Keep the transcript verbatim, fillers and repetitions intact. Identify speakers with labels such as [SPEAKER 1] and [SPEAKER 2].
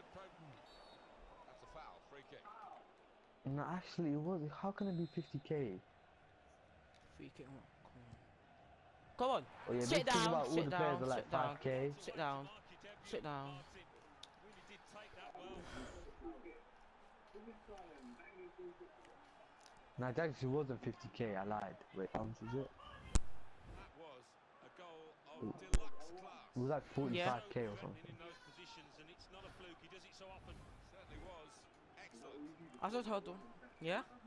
[SPEAKER 1] That's a foul, free kick.
[SPEAKER 2] No, actually, it was. How can it be fifty K?
[SPEAKER 3] Free kick. Come on. Come on.
[SPEAKER 2] Oh yeah,
[SPEAKER 3] Sit
[SPEAKER 2] big thing
[SPEAKER 3] down.
[SPEAKER 2] about all
[SPEAKER 3] Sit
[SPEAKER 2] the players
[SPEAKER 3] down.
[SPEAKER 2] are like
[SPEAKER 3] Sit down.
[SPEAKER 2] five K.
[SPEAKER 3] Sit down. Sit down.
[SPEAKER 1] Really did take that well.
[SPEAKER 2] No, it actually wasn't fifty K. I lied. Wait, how much is it?
[SPEAKER 1] That was a goal of deluxe class.
[SPEAKER 2] It was like
[SPEAKER 3] Yeah.
[SPEAKER 2] forty-five K or
[SPEAKER 1] Threatening in
[SPEAKER 2] something.
[SPEAKER 1] those positions, and it's not a fluke. He does it so often. Certainly was excellent.
[SPEAKER 3] I just hold on. Yeah.